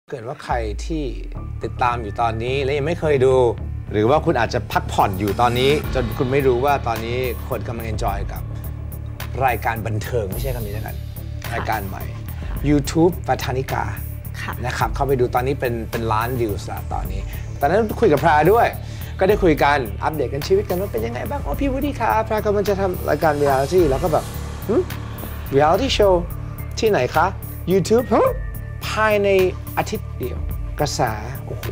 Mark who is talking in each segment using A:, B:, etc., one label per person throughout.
A: เกิดว่าใครที่ติดตามอยู่ตอนนี้และยังไม่เคยดูหรือว่าคุณอาจจะพักผ่อนอยู่ตอนนี้จนคุณไม่รู้ว่าตอนนี้คนกำลังเอนจอยกับรายการบันเทิงไม่ใช่คำนี้แล้วกันรายการใหม่ YouTube ปัทานิกานะครับเข้าไปดูตอนนี้เป็นล้านวิวส์ตอนนี้ตอนนั้นคุยกับพราด้วยก็ได้คุยกันอัปเดตกันชีวิตกันว่าเป็นยังไงบ้างอ๋อพี่วูดดี้ครับพรากำลังจะทำรายการเรียลิตี้แล้วก็แบบเรียลิตี้โชว์ที่ไหนคะ YouTube ภายในอาทิตย์เดียวกระแสโอ้โห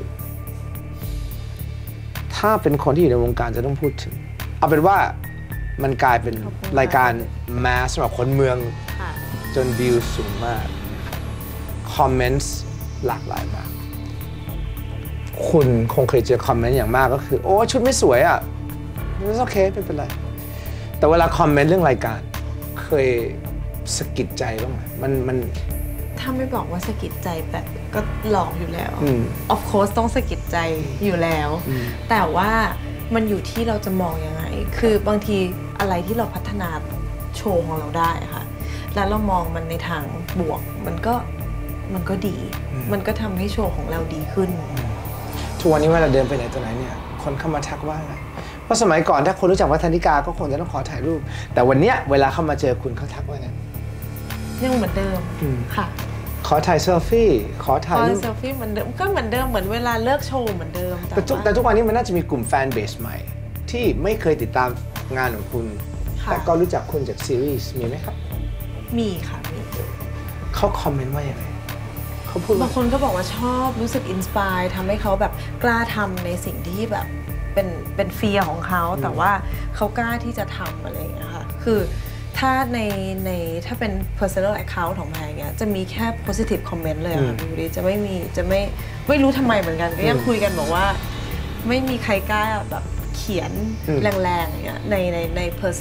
A: ถ้าเป็นคนที่อยู่ในวงการจะต้องพูดถึงเอาเป็นว่ามันกลายเป็นรายการแมสสำหรับคนเมืองจนวิวสูงมากคอมเมนต์หลากหลายมากคุณคงเคยเจอคอมเมนต์อย่างมากก็คือโอ้ชุดไม่สวยอ่ะมันโอเคไม่เป็นไรแต่เวลาคอมเมนต์เรื่องรายการเคยสะกิดใจบ้างไหมมัน
B: ถ้าไม่บอกว่าสะกิดใจแบบก็หลอกอยู่แล้ว of course ต้องสะกิดใจอยู่แล้วแต่ว่ามันอยู่ที่เราจะมองยังไงคือบางทีอะไรที่เราพัฒนาโชว์ของเราได้ค่ะแล้วเรามองมันในทางบวกมันก็ดีมันก็ทำให้โชว์ของเราดีขึ้น
A: ทุกวันนี้เวลาเดินไปไหนตัวไหนเนี่ยคนเข้ามาทักว่าอะไรเพราะสมัยก่อนถ้าคนรู้จักวัฒนิกาก็คงจะต้องขอถ่ายรูปแต่วันเนี้ยเวลาเข้ามาเจอคุณเขาทักว่าไง
B: ยังเหมือนเดิมค่ะ
A: ขอถ่ายเซลฟี่ขอถ่ายรูป
B: เซลฟี่เหมือนเดิมก็เหมือนเดิมเหมือนเวลาเลิกโชว์เหมือนเดิม
A: แต่ทุกวันนี้มันน่าจะมีกลุ่มแฟนเบสใหม่ที่ไม่เคยติดตามงานของคุณแต่ก็รู้จักคุณจากซีรีส์มีไหมครับ
B: มีค่ะมี
A: เขาคอมเมนต์ว่าอย่างไรเขาพูด
B: บางคนก็บอกว่าชอบรู้สึกอินสปายทำให้เขาแบบกล้าทำในสิ่งที่แบบเป็นเฟียร์ของเขาแต่ว่าเขากล้าที่จะทำอะไรอย่างเงี้ยค่ะคือถ้าในถ้าเป็น personal account ของแพงเงี้ยจะมีแค่ positive comment เลยค่ะดูดิจะไม่รู้ทำไมเหมือนกันก็ยังคุยกันบอกว่าไม่มีใครกล้าแบบเขียนแรงๆอย่างเงี้ยใน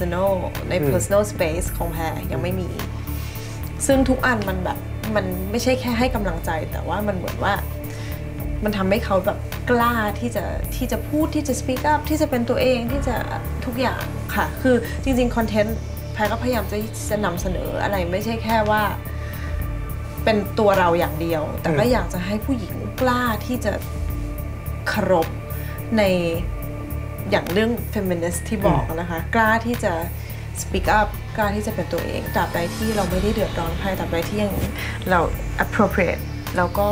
B: personal space ของแพงยังไม่มีซึ่งทุกอันมันแบบมันไม่ใช่แค่ให้กำลังใจแต่ว่ามันเหมือนว่ามันทำให้เขาแบบกล้าที่จะพูดที่จะ speak up ที่จะเป็นตัวเองที่จะทุกอย่างค่ะคือจริงๆคอนเทนต์แพรก็พยายามจะนำเสนออะไรไม่ใช่แค่ว่าเป็นตัวเราอย่างเดียวแต่ก็อยากจะให้ผู้หญิงกล้าที่จะเคารพในอย่างเรื่อง feminist ที่บอกนะคะกล้าที่จะ speak up กล้าที่จะเป็นตัวเองตราบใดที่เราไม่ได้เดือดร้อนใครตราบใดที่ยังเรา appropriate แล้วก็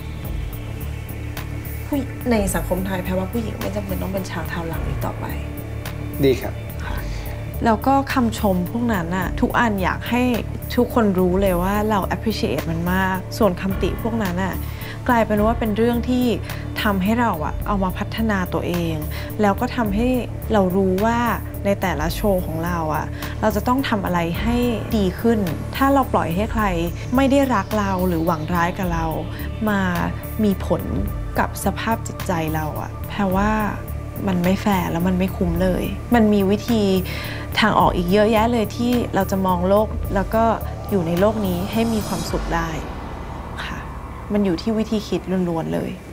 B: ในสังคมไทยแพรว่าผู้หญิงไม่จำเป็นต้องเป็นชาวเท้าหลังอีกต่อไป
A: ดีครับ
B: แล้วก็คำชมพวกนั้นน่ะทุกอันอยากให้ทุกคนรู้เลยว่าเรา appreciate มันมากส่วนคำติพวกนั้นน่ะกลายเป็นว่าเป็นเรื่องที่ทำให้เราอะเอามาพัฒนาตัวเองแล้วก็ทำให้เรารู้ว่าในแต่ละโชว์ของเราอะเราจะต้องทำอะไรให้ดีขึ้นถ้าเราปล่อยให้ใครไม่ได้รักเราหรือหวังร้ายกับเรามามีผลกับสภาพจิตใจเราอะแปลว่ามันไม่แฟร์แล้วมันไม่คุ้มเลยมันมีวิธีทางออกอีกเยอะแยะเลยที่เราจะมองโลกแล้วก็อยู่ในโลกนี้ให้มีความสุขได้ค่ะมันอยู่ที่วิธีคิดล้วนๆเลย